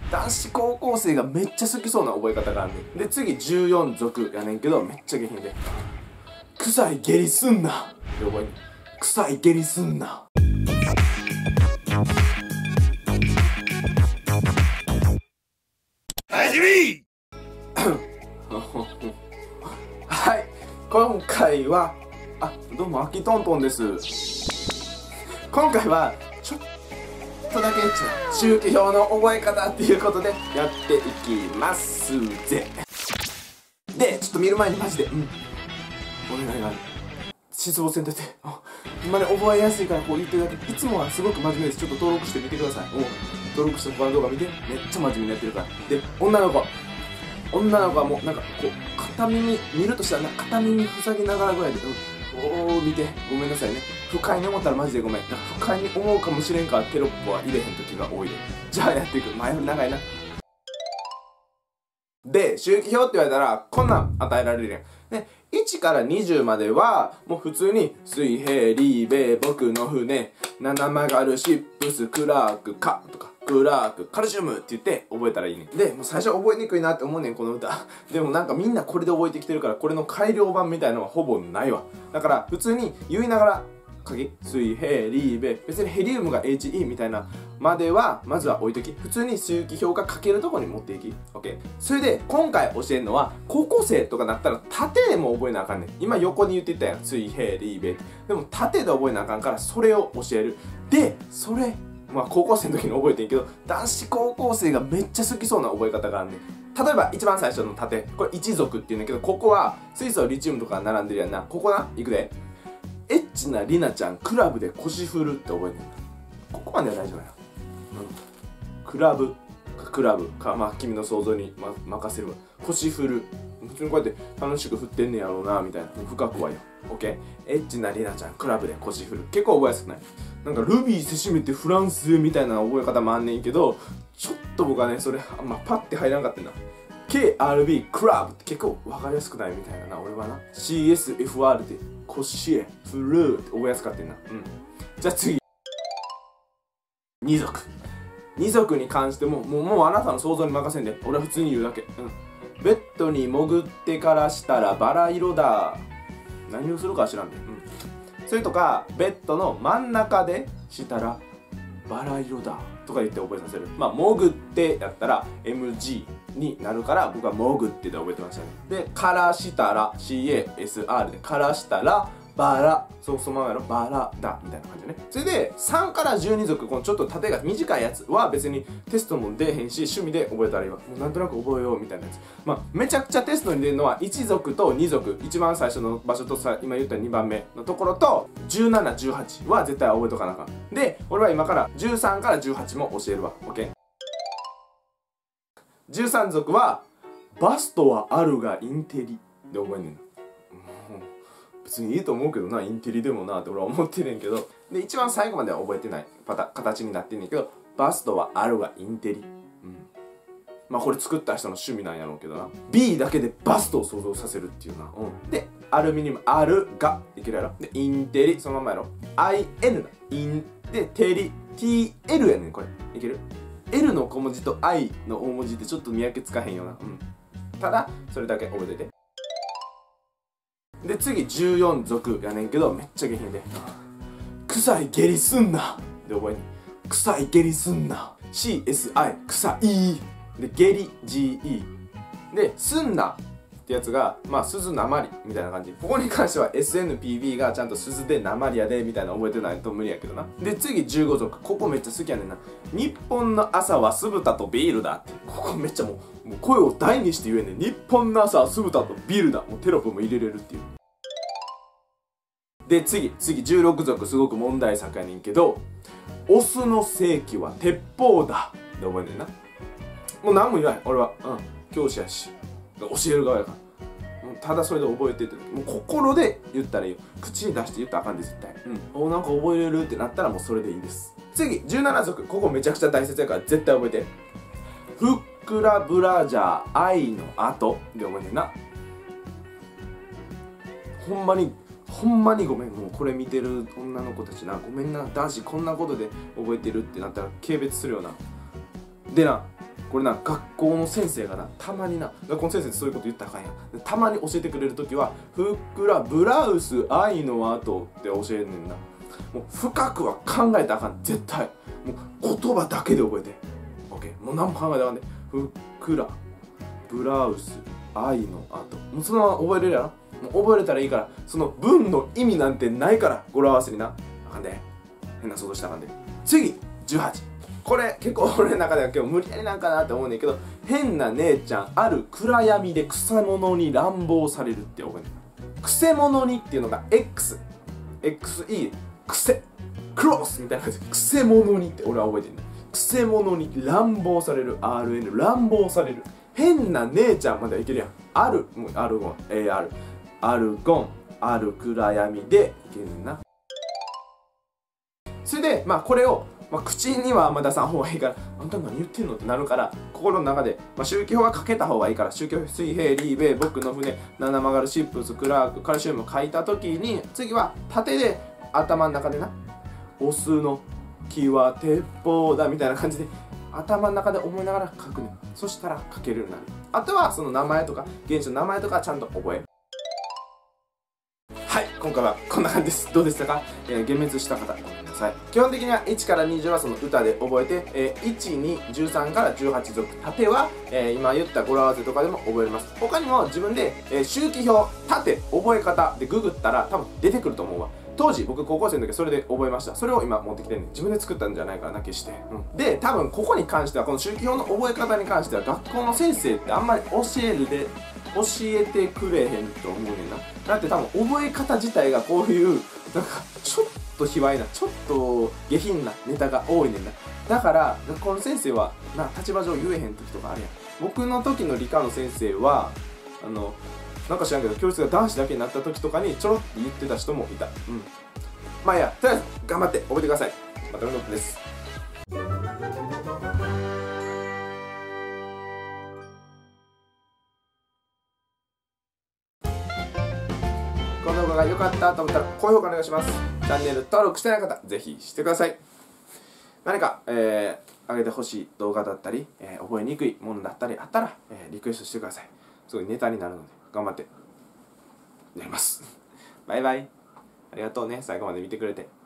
男子高校生がめっちゃ好きそうな覚え方があんねん。で次14族やねんけどめっちゃ下品で「臭い下痢すんな」って覚えんねん。臭い下痢すんな。はい、今回はどうもあきとんとんです。今回はちょっとだけエッチな周期表の覚え方っていうことでやっていきますぜ。でちょっと見る前にマジでお願いがある。失望せんといて。今ね覚えやすいからこう言ってるだけ。いつもはすごく真面目です。ちょっと登録してみてください。登録して他の動画見て。めっちゃ真面目にやってるから。で女の子はもうなんかこう片耳見るとしたら片耳塞ぎながらぐらいで見てごめんなさいね。不快に思ったらマジでごめん。不快に思うかもしれんからテロップは入れへん時が多いで。じゃあやっていく。前振り長いな。で周期表って言われたらこんなん与えられるやん。で1から20まではもう普通に水平リーベ僕の船七曲がるシップスクラークカとかクラークカルシウムって言って覚えたらいいねん。でもう最初覚えにくいなって思うねんこの歌。でもなんかみんなこれで覚えてきてるからこれの改良版みたいなのはほぼないわ。だから普通に言いながら水平リーベ別にヘリウムが HE みたいなまではまずは置いとき、普通に周期表が書けるところに持っていき OK。 それで今回教えるのは高校生とかなったら縦でも覚えなあかんねん。今横に言ってたやん水平リーベ。でも縦で覚えなあかんからそれを教える。でそれ高校生の時に覚えてんけど男子高校生がめっちゃ好きそうな覚え方があんねん。例えば一番最初の縦これ一族っていうんだけどここは水素リチウムとか並んでるやんな。ここないくでエッチなリナちゃんクラブで腰振るって覚えてんだ。ここまでは大丈夫やな。クラブか君の想像に、任せるわ。腰振る普通にこうやって楽しく振ってんねやろうなみたいな深くはよ。OK。エッチなリナちゃんクラブで腰振る結構覚えやすくない？なんかルビーせしめてフランスみたいな覚え方もあんねんけどちょっと僕はねそれパッて入らんかったんだ。KRB クラブって結構分かりやすくないみたいな俺はな。 CSFR で腰へ振るって覚えやすかったんな。じゃあ次二族に関してももうあなたの想像に任せんで俺は普通に言うだけ。ベッドに潜ってからしたらバラ色だ。何をするかは知らんで。それとかベッドの真ん中でしたらバラ色だとか言って覚えさせる。潜ってやったら MG になるから僕は潜ってで覚えてましたね。でからしたら CASR でからしたらバラそのままやろバラだみたいな感じね。それで3から12族このちょっと縦が短いやつは別にテストも出えへんし趣味で覚えたらいいわ。もうなんとなく覚えようみたいなやつ。めちゃくちゃテストに出るのは1族と2族一番最初の場所と今言った2番目のところと17、18は絶対覚えとかなあかん。で俺は今から13から18も教えるわ。 OK。 13族はバストはあるがインテリで覚えんねんな。別にいいと思うけどなインテリでもなって俺は思ってるんけどで一番最後までは覚えてない形になってんねんけどバストはあるがインテリ。これ作った人の趣味なんやろうけどな。 B だけでバストを想像させるっていうな。でアルミニウムあるがいけるやろ。でインテリそのままやろ。 IN なインでテリ TL やねんこれいける。 L の小文字と I の大文字ってちょっと見分けつかへんよな。ただそれだけ覚えてて。で次14族やねんけどめっちゃ下品で臭い下痢すんなで覚えんねん。臭い下痢すんな CSI 臭いで下痢 GE ですんなってやつが鈴なまりみたいな感じ。ここに関しては SNPB がちゃんと鈴でなまりやでみたいな覚えてないと無理やけどな。で次15族ここめっちゃ好きやねんな。日本の朝は酢豚とビールだって。ここめっちゃもう声を大にして言えんねん。日本の朝は酢豚とビールだ。もうテロップも入れれるっていう。で次16族すごく問題作やねんけどオスの性器は鉄砲だで覚えんねんな。もう何も言わない俺は。教師やし教える側やから。ただそれで覚えてってもう心で言ったらいいよ。口に出して言ったらあかんで絶対。なんか覚えれるってなったらもうそれでいいです。次17族ここめちゃくちゃ大切やから絶対覚えて。ふっくらブラジャー愛の後で覚えてんな。ほんまにごめん。もうこれ見てる女の子たちなごめんな。男子こんなことで覚えてるってなったら軽蔑するよな。でなこれな、学校の先生がな、たまにな、学校の先生ってそういうこと言ったらあかんやん。たまに教えてくれるときは、ふっくらブラウス愛の後って教えんねんな。もう深くは考えたらあかん、絶対。もう言葉だけで覚えて。OK。もう何も考えたらあかんね。ふっくらブラウス愛の後。もうそのまま覚えれるやろ。もう覚えれたらいいから、その文の意味なんてないから、語呂合わせにな。あかんで。変な想像したらあかんで。次、18。これ結構俺の中では今日無理やりなんかなって思うねんけど、変な姉ちゃんある暗闇でくせ者に乱暴されるって覚えてる。くせ者にっていうのが XE くせクロスみたいな感じでくせ者にって俺は覚えてる。くせ者に乱暴される RN 乱暴される変な姉ちゃんまではいけるやん。あるもうアルゴン AR アルゴンある暗闇でいけるねんな。それでこれを口にはあんま出さん方がいいから、あんた何言ってんのってなるから、心の中で、宗教はかけた方がいいから、宗教、水平、リーベ、僕の船、七曲がるシップス、クラーク、カルシウム書いたときに、次は縦で頭の中でな、オスの木は鉄砲だみたいな感じで、頭の中で思いながら書くねん。そしたら書けるようになる。あとはその名前とか、原子の名前とかちゃんと覚える。はい、今回はこんな感じです。どうでしたか？幻滅した方、ごめんなさい。基本的には1から20はその歌で覚えて、1、2、13から18族。縦は、今言った語呂合わせとかでも覚えれます。他にも自分で、周期表、縦、覚え方でググったら多分出てくると思うわ。当時僕高校生の時はそれで覚えました。それを今持ってきてるんで、自分で作ったんじゃないかな、決して。で、多分ここに関しては、この周期表の覚え方に関しては学校の先生ってあんまり教えてくれへんと思うねんな。だって多分覚え方自体がこういうなんかちょっと卑猥なちょっと下品なネタが多いねんな。だから学校の先生は立場上言えへん時とかあるやん。僕の時の理科の先生はなんか知らんけど教室が男子だけになった時とかにちょろって言ってた人もいた。まあいいや、とりあえず頑張って覚えてください。またのです。この動画が良かったと思ったら高評価お願いします。チャンネル登録してない方ぜひしてください。何か、上げてほしい動画だったり、覚えにくいものだったりあったら、リクエストしてください。すごいネタになるので頑張ってやります。バイバイ。ありがとうね、最後まで見てくれて。